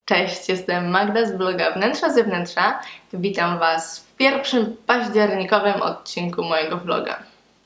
Cześć, jestem Magda z bloga Wnętrza Zewnętrza. Witam Was w pierwszym październikowym odcinku mojego vloga.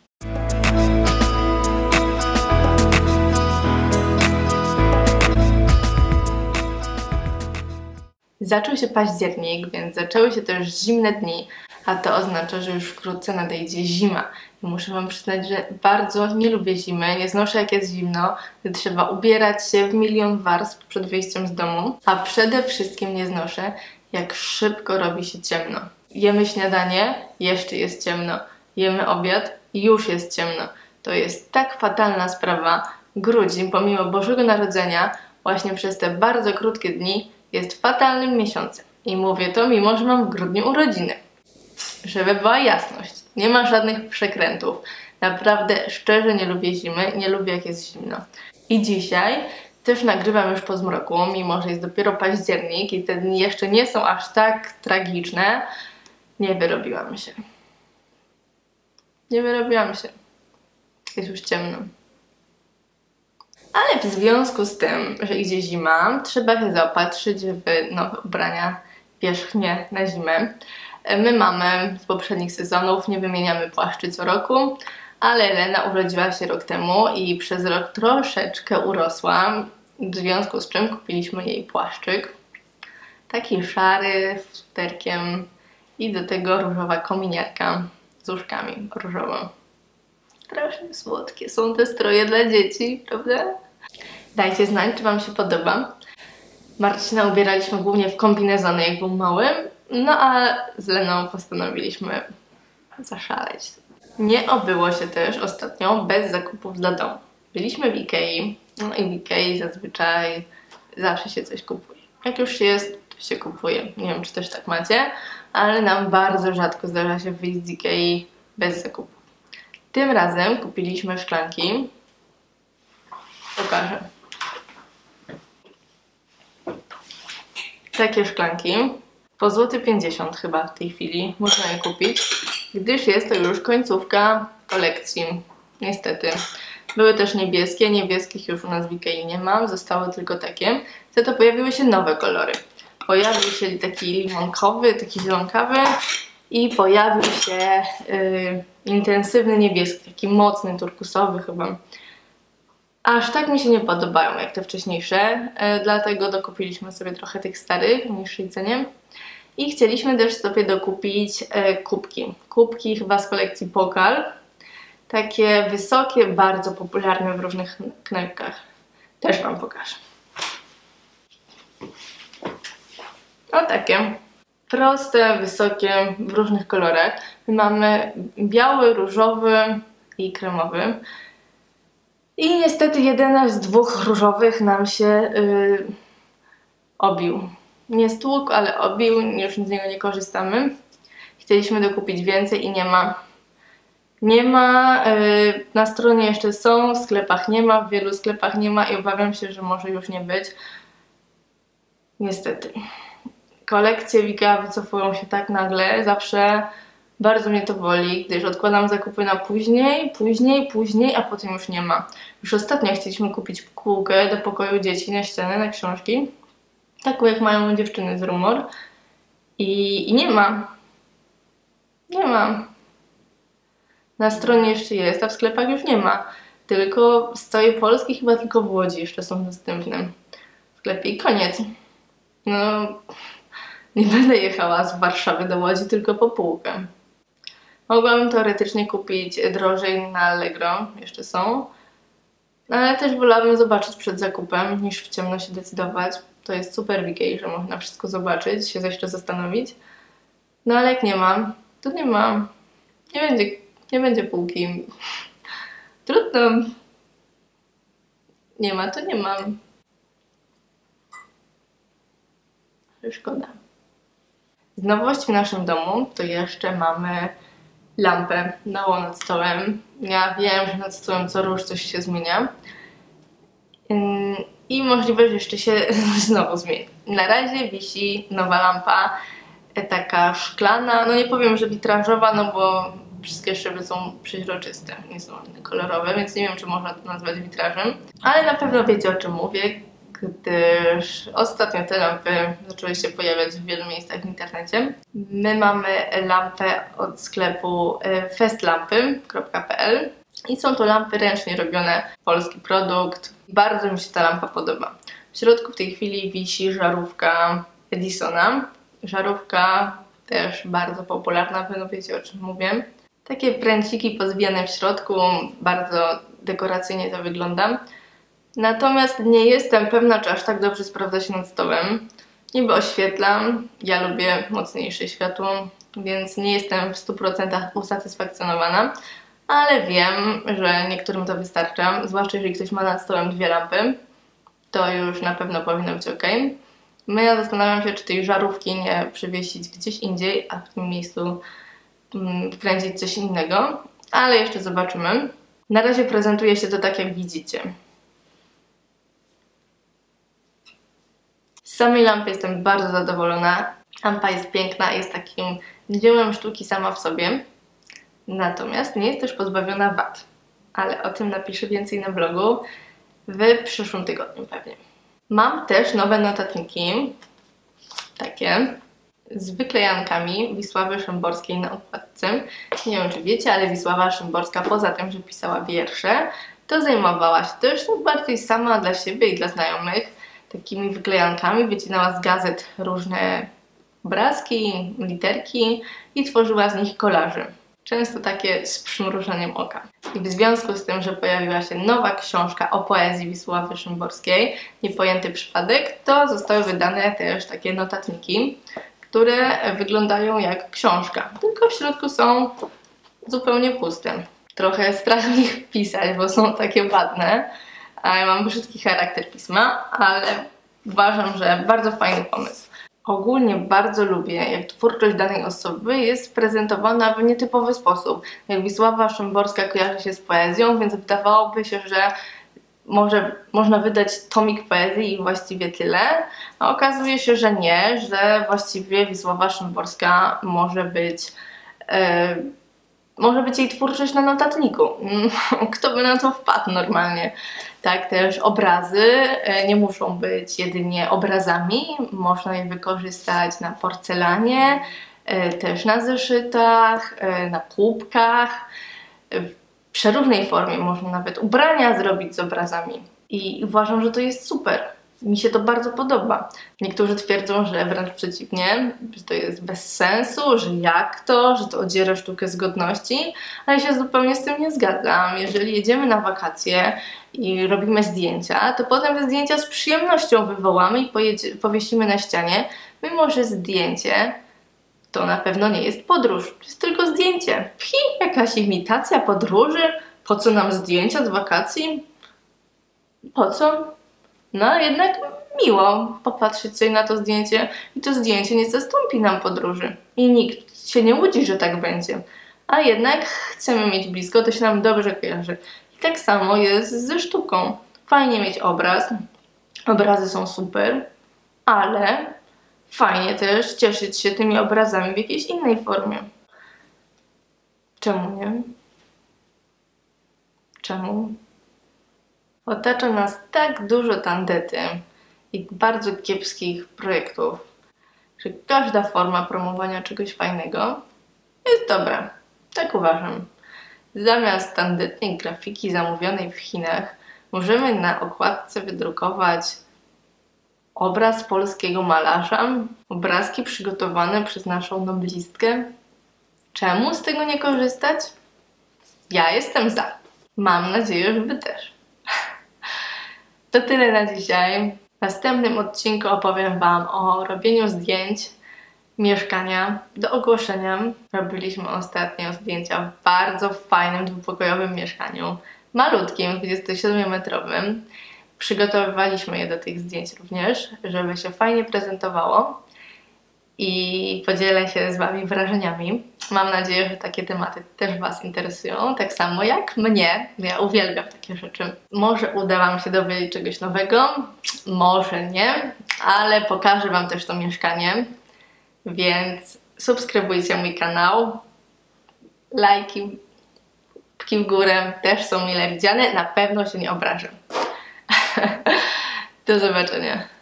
Zaczął się październik, więc zaczęły się też zimne dni, a to oznacza, że już wkrótce nadejdzie zima. I muszę Wam przyznać, że bardzo nie lubię zimy, nie znoszę jak jest zimno, gdy trzeba ubierać się w milion warstw przed wyjściem z domu, a przede wszystkim nie znoszę, jak szybko robi się ciemno. Jemy śniadanie, jeszcze jest ciemno, jemy obiad, już jest ciemno. To jest tak fatalna sprawa. Grudzień, pomimo Bożego Narodzenia, właśnie przez te bardzo krótkie dni jest fatalnym miesiącem. I mówię to, mimo że mam w grudniu urodziny. Żeby była jasność, nie ma żadnych przekrętów. Naprawdę szczerze nie lubię zimy, nie lubię jak jest zimno. I dzisiaj też nagrywam już po zmroku, mimo że jest dopiero październik i te dni jeszcze nie są aż tak tragiczne. Nie wyrobiłam się. Nie wyrobiłam się. Jest już ciemno. Ale w związku z tym, że idzie zima, trzeba się zaopatrzyć w nowe ubrania wierzchnie na zimę. My mamy z poprzednich sezonów, nie wymieniamy płaszczy co roku, ale Elena urodziła się rok temu i przez rok troszeczkę urosła, w związku z czym kupiliśmy jej płaszczyk. Taki szary, z futerkiem i do tego różowa kominiarka z uszkami różową. Strasznie słodkie są te stroje dla dzieci, prawda? Dajcie znać, czy Wam się podoba. Marcina ubieraliśmy głównie w kombinezony, jak był małym, no a z Leną postanowiliśmy zaszaleć. Nie obyło się też ostatnio bez zakupów dla domu. Byliśmy w Ikei, no i w Ikei zazwyczaj zawsze się coś kupuje. Jak już jest, to się kupuje. Nie wiem, czy też tak macie, ale nam bardzo rzadko zdarza się wyjść z Ikei bez zakupów. Tym razem kupiliśmy szklanki. Pokażę. Takie szklanki. Po złoty 50 chyba w tej chwili można je kupić, gdyż jest to już końcówka kolekcji. Niestety. Były też niebieskie, niebieskich już u nas w Ikei nie mam, zostały tylko takie. Za to pojawiły się nowe kolory. Pojawił się taki limonkowy, taki zielonkawy i pojawił się intensywny niebieski, taki mocny, turkusowy chyba. Aż tak mi się nie podobają jak te wcześniejsze, dlatego dokupiliśmy sobie trochę tych starych w niższej cenie. I chcieliśmy też sobie dokupić kubki. Kubki chyba z kolekcji Pokal. Takie wysokie, bardzo popularne w różnych knajpkach. Też Wam pokażę. O takie. Proste, wysokie, w różnych kolorach. My mamy biały, różowy i kremowy. I niestety jeden z dwóch różowych nam się obił. Nie stłukł, ale obił, już z niego nie korzystamy. Chcieliśmy dokupić więcej i nie ma. Nie ma, na stronie jeszcze są, w sklepach nie ma, w wielu sklepach nie ma i obawiam się, że może już nie być. Niestety. Kolekcje w IKEA wycofują się tak nagle, zawsze bardzo mnie to boli, gdyż odkładam zakupy na później, a potem już nie ma. Już ostatnio chcieliśmy kupić półkę do pokoju dzieci na ścianę, na książki. Taką jak mają dziewczyny z Rumor. I nie ma. Nie ma. Na stronie jeszcze jest, a w sklepach już nie ma. Tylko z całej Polski, chyba tylko w Łodzi jeszcze są dostępne w sklepie. I koniec. No, nie będę jechała z Warszawy do Łodzi tylko po półkę. Mogłabym teoretycznie kupić drożej na Allegro, jeszcze są. Ale też wolałabym zobaczyć przed zakupem, niż w ciemno się decydować. To jest super w Ikei, że można wszystko zobaczyć, się jeszcze zastanowić. No ale jak nie mam, to nie mam. Nie będzie półki. Trudno. Nie ma, to nie mam. Szkoda. Z nowości w naszym domu to jeszcze mamy lampę nową nad stołem. Ja wiem, że nad stołem co róż coś się zmienia. I możliwe, że jeszcze się znowu zmieni. Na razie wisi nowa lampa, taka szklana, no nie powiem, że witrażowa, no bo wszystkie szyby są przeźroczyste, nie są kolorowe, więc nie wiem, czy można to nazwać witrażem. Ale na pewno wiecie, o czym mówię. gdyż ostatnio te lampy zaczęły się pojawiać w wielu miejscach w internecie. My mamy lampę od sklepu festlampy.pl i są to lampy ręcznie robione, polski produkt. Bardzo mi się ta lampa podoba. W środku w tej chwili wisi żarówka Edisona. Żarówka też bardzo popularna, pewno wiecie, o czym mówię. Takie pręciki pozbijane w środku, bardzo dekoracyjnie to wygląda. Natomiast nie jestem pewna, czy aż tak dobrze sprawdza się nad stołem. Niby oświetlam, ja lubię mocniejsze światło, więc nie jestem w 100% usatysfakcjonowana, ale wiem, że niektórym to wystarcza, zwłaszcza jeżeli ktoś ma nad stołem 2 lampy, to już na pewno powinno być ok. Ja zastanawiam się, czy tej żarówki nie przywiesić gdzieś indziej, a w tym miejscu wkręcić coś innego, ale jeszcze zobaczymy. Na razie prezentuje się to tak, jak widzicie. Z samej lampy jestem bardzo zadowolona. Lampa jest piękna, jest takim dziełem sztuki sama w sobie. Natomiast nie jest też pozbawiona wad. Ale o tym napiszę więcej na blogu w przyszłym tygodniu pewnie. Mam też nowe notatniki, takie, z wyklejankami Wisławy Szymborskiej na okładce. Nie wiem, czy wiecie, ale Wisława Szymborska poza tym, że pisała wiersze, to zajmowała się też bardziej sama dla siebie i dla znajomych takimi wyklejankami. Wycinała z gazet różne obrazki, literki i tworzyła z nich kolaży. Często takie z przymrużeniem oka. I w związku z tym, że pojawiła się nowa książka o poezji Wisławy Szymborskiej, Niepojęty przypadek, to zostały wydane też takie notatniki, które wyglądają jak książka, tylko w środku są zupełnie puste. Trochę strach w nich pisać, bo są takie ładne, a ja mam brzydki charakter pisma, ale uważam, że bardzo fajny pomysł. Ogólnie bardzo lubię, jak twórczość danej osoby jest prezentowana w nietypowy sposób. Jak Wisława Szymborska kojarzy się z poezją, więc wydawałoby się, że można wydać tomik poezji i właściwie tyle, a okazuje się, że nie, że właściwie Wisława Szymborska może być jej twórczość na notatniku. Kto by na to wpadł normalnie? Tak, też obrazy nie muszą być jedynie obrazami, można je wykorzystać na porcelanie, też na zeszytach, na kubkach. W przeróżnej formie można nawet ubrania zrobić z obrazami. I uważam, że to jest super. Mi się to bardzo podoba. Niektórzy twierdzą, że wręcz przeciwnie, że to jest bez sensu, że jak to, że to odziera sztukę z godności, ale ja się zupełnie z tym nie zgadzam. Jeżeli jedziemy na wakacje i robimy zdjęcia, to potem te zdjęcia z przyjemnością wywołamy i powiesimy na ścianie, mimo że zdjęcie to na pewno nie jest podróż, to jest tylko zdjęcie. Jakaś imitacja podróży? Po co nam zdjęcia z wakacji? Po co? No jednak miło popatrzeć sobie na to zdjęcie i to zdjęcie nie zastąpi nam podróży. I nikt się nie łudzi, że tak będzie. A jednak chcemy mieć blisko, to się nam dobrze kojarzy. I tak samo jest ze sztuką. Fajnie mieć obraz, obrazy są super, ale fajnie też cieszyć się tymi obrazami w jakiejś innej formie. Czemu nie? Czemu? Otacza nas tak dużo tandety i bardzo kiepskich projektów, że każda forma promowania czegoś fajnego jest dobra. Tak uważam. Zamiast tandetnej grafiki zamówionej w Chinach, możemy na okładce wydrukować obraz polskiego malarza, obrazki przygotowane przez naszą noblistkę. Czemu z tego nie korzystać? Ja jestem za. Mam nadzieję, że wy też. To tyle na dzisiaj. W następnym odcinku opowiem wam o robieniu zdjęć mieszkania do ogłoszenia. Robiliśmy ostatnio zdjęcia w bardzo fajnym, dwupokojowym mieszkaniu. Malutkim, 27-metrowym. Przygotowywaliśmy je do tych zdjęć również, żeby się fajnie prezentowało. I podzielę się z wami wrażeniami. Mam nadzieję, że takie tematy też was interesują, tak samo jak mnie. Ja uwielbiam takie rzeczy. Może uda wam się dowiedzieć czegoś nowego, może nie, ale pokażę wam też to mieszkanie, więc subskrybujcie mój kanał. Lajki, łapki w górę też są mile widziane, na pewno się nie obrażę. Do zobaczenia.